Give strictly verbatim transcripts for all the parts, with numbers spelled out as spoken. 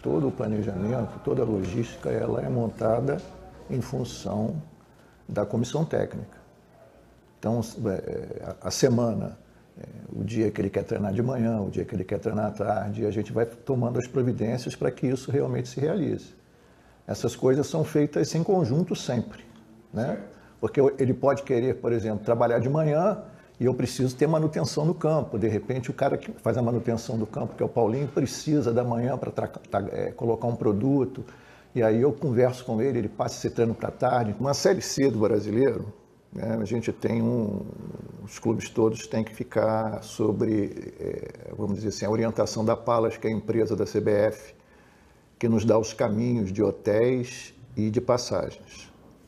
todo o planejamento, toda a logística, ela é montada em função da comissão técnica. Então, a semana, o dia que ele quer treinar de manhã, o dia que ele quer treinar à tarde, a gente vai tomando as providências para que isso realmente se realize. Essas coisas são feitas em conjunto sempre, né? Porque ele pode querer, por exemplo, trabalhar de manhã e eu preciso ter manutenção no campo. De repente, o cara que faz a manutenção do campo, que é o Paulinho, precisa da manhã para é, colocar um produto. E aí eu converso com ele, ele passa esse treino para tarde. Uma Série C do brasileiro, né, a gente tem um... Os clubes todos têm que ficar sobre, é, vamos dizer assim, a orientação da Palas, que é a empresa da C B F, que nos dá os caminhos de hotéis e de passagens.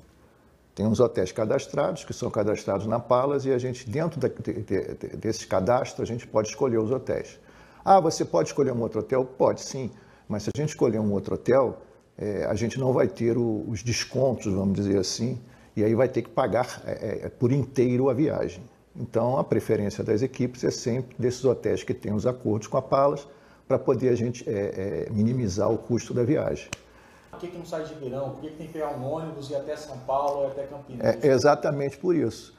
Tem uns hotéis cadastrados, que são cadastrados na Palas, e a gente, dentro de, de, de, desse cadastro, a gente pode escolher os hotéis. Ah, você pode escolher um outro hotel? Pode, sim. Mas se a gente escolher um outro hotel, é, a gente não vai ter o, os descontos, vamos dizer assim, e aí vai ter que pagar é, é, por inteiro a viagem. Então, a preferência das equipes é sempre desses hotéis que têm os acordos com a Palas, para poder a gente é, é, minimizar o custo da viagem. Por que, que não sai de Ribeirão? Por que, que tem que pegar um ônibus e ir até São Paulo ou até Campinas? É exatamente por isso.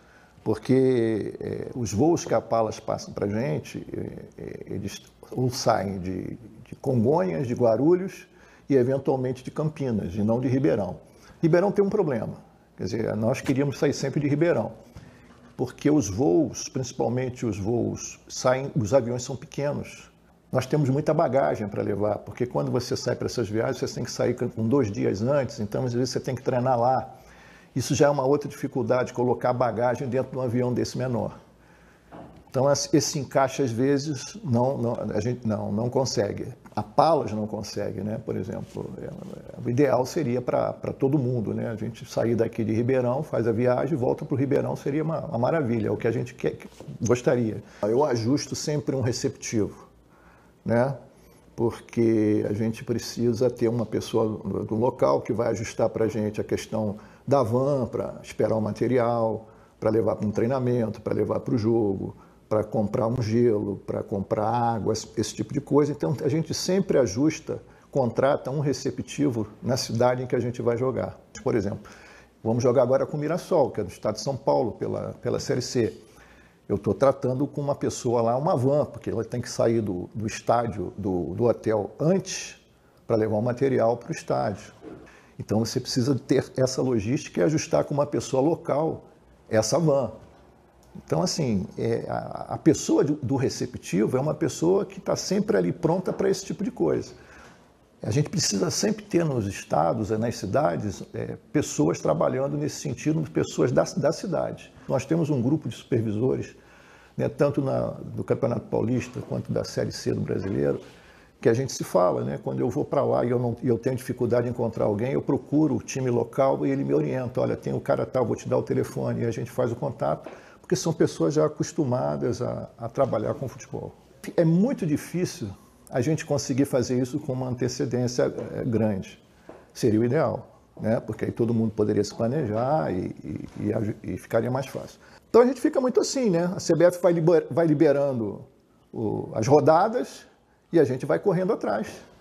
Porque é, os voos que a Palas passam para a gente, é, eles ou saem de, de Congonhas, de Guarulhos e eventualmente de Campinas, e não de Ribeirão. Ribeirão tem um problema. Quer dizer, nós queríamos sair sempre de Ribeirão, porque os voos, principalmente os voos, saem, os aviões são pequenos. Nós temos muita bagagem para levar, porque quando você sai para essas viagens, você tem que sair com dois dias antes, então às vezes você tem que treinar lá. Isso já é uma outra dificuldade, colocar bagagem dentro de um avião desse menor. Então esse encaixe às vezes não, não, a gente não, não consegue. A Palas não consegue, né? Por exemplo, é, o ideal seria para todo mundo, né? A gente sair daqui de Ribeirão, faz a viagem, volta para o Ribeirão, seria uma, uma maravilha, é o que a gente quer, gostaria. Eu ajusto sempre um receptivo, né? Porque a gente precisa ter uma pessoa do local que vai ajustar para a gente a questão da van, para esperar o material, para levar para um treinamento, para levar para o jogo, para comprar um gelo, para comprar água, esse tipo de coisa. Então a gente sempre ajusta, contrata um receptivo na cidade em que a gente vai jogar. Por exemplo, vamos jogar agora com o Mirassol, que é do estado de São Paulo, pela, pela Série C. Eu estou tratando com uma pessoa lá, uma van, porque ela tem que sair do, do estádio, do, do hotel antes, para levar o material para o estádio. Então você precisa ter essa logística e ajustar com uma pessoa local essa van. Então, assim, é, a, a pessoa do, do receptivo é uma pessoa que está sempre ali pronta para esse tipo de coisa. A gente precisa sempre ter nos estados, nas cidades, é, pessoas trabalhando nesse sentido, pessoas da, da cidade. Nós temos um grupo de supervisores, né, tanto na, do Campeonato Paulista quanto da Série C do Brasileiro, que a gente se fala, né? Quando eu vou para lá e eu, não, eu tenho dificuldade em encontrar alguém, eu procuro o time local e ele me orienta. Olha, tem o cara tal, vou te dar o telefone, e a gente faz o contato, porque são pessoas já acostumadas a, a trabalhar com futebol. É muito difícil a gente conseguir fazer isso com uma antecedência grande. Seria o ideal, né? Porque aí todo mundo poderia se planejar e, e, e, e ficaria mais fácil. Então a gente fica muito assim, né? A C B F vai, liber, vai liberando o, as rodadas e a gente vai correndo atrás.